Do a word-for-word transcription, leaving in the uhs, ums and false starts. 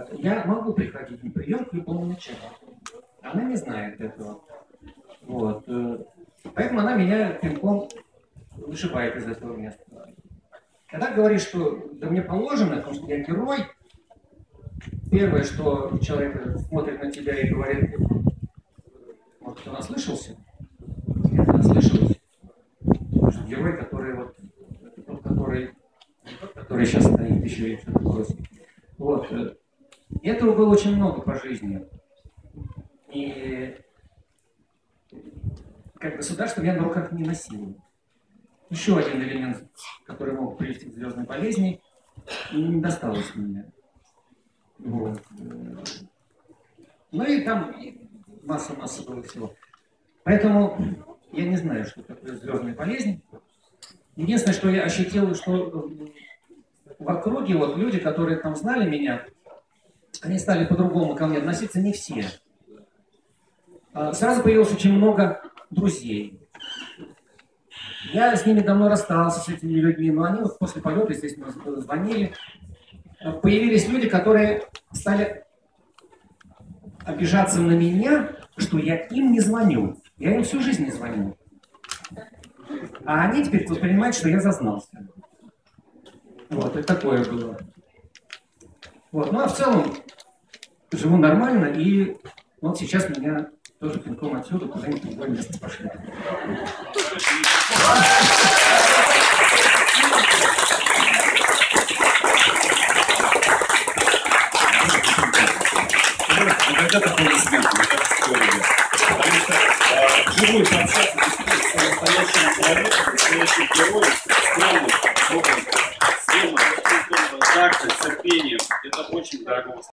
я могу приходить на прием к любому начальнику. Она не знает этого. Вот. Поэтому она меня пинком вышибает из этого места. Когда говоришь, что да мне положено, потому что я герой, первое, что человек смотрит на тебя и говорит, может, кто наслышался? Нет, наслышалась. Герой, который вот, тот, который, который сейчас стоит, еще и что-то бросит. Вот. Этого было очень много по жизни. И как государство меня на руках не носило. Еще один элемент, который мог привести к звездной болезни, не досталось мне. Вот. Ну и там масса-масса было всего. Поэтому я не знаю, что такое звездная болезнь. Единственное, что я ощутил, что в округе вот люди, которые там знали меня, они стали по-другому ко мне относиться, не все. Сразу появилось очень много друзей. Я с ними давно расстался, с этими людьми, но они вот после полета, естественно, звонили. Появились люди, которые стали обижаться на меня, что я им не звоню. Я им всю жизнь не звоню. А они теперь воспринимают, что я зазнался. Вот, и такое было. Вот, ну а в целом живу нормально, и вот сейчас меня тоже пинком отсюда куда-нибудь в другое место пошли. Когда аплодисменты, мне кажется, все, ребят. Потому что э, вживую пообщаться с настоящим человеком, настоящим героем, скромным, добрым, смелым, с такта, терпением, это очень дорого.